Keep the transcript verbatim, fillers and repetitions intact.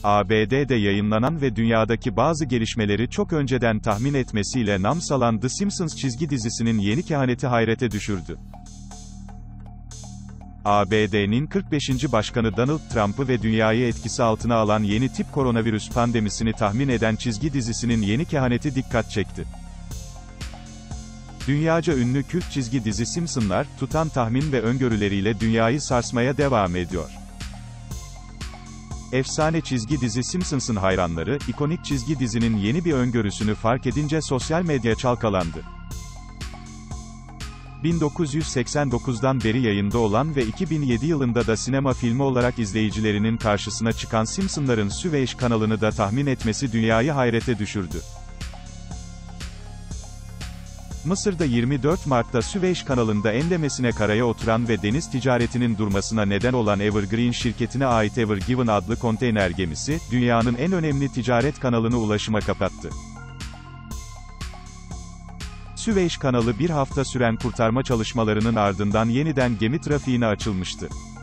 A B D'de yayınlanan ve dünyadaki bazı gelişmeleri çok önceden tahmin etmesiyle nam salan The Simpsons çizgi dizisinin yeni kehaneti hayrete düşürdü. A B D'nin kırk beşinci başkanı Donald Trump'ı ve dünyayı etkisi altına alan yeni tip koronavirüs pandemisini tahmin eden çizgi dizisinin yeni kehaneti dikkat çekti. Dünyaca ünlü kült çizgi dizi Simpsonlar, tutan tahmin ve öngörüleriyle dünyayı sarsmaya devam ediyor. Efsane çizgi dizi Simpsons'ın hayranları, ikonik çizgi dizinin yeni bir öngörüsünü fark edince sosyal medya çalkalandı. bin dokuz yüz seksen dokuzdan beri yayında olan ve iki bin yedi yılında da sinema filmi olarak izleyicilerinin karşısına çıkan Simpsonların Süveyş kanalını da tahmin etmesi dünyayı hayrete düşürdü. Mısır'da yirmi dört Mart'ta Süveyş kanalında enlemesine karaya oturan ve deniz ticaretinin durmasına neden olan Evergreen şirketine ait Ever Given adlı konteyner gemisi, dünyanın en önemli ticaret kanalını ulaşıma kapattı. Süveyş kanalı bir hafta süren kurtarma çalışmalarının ardından yeniden gemi trafiğine açılmıştı.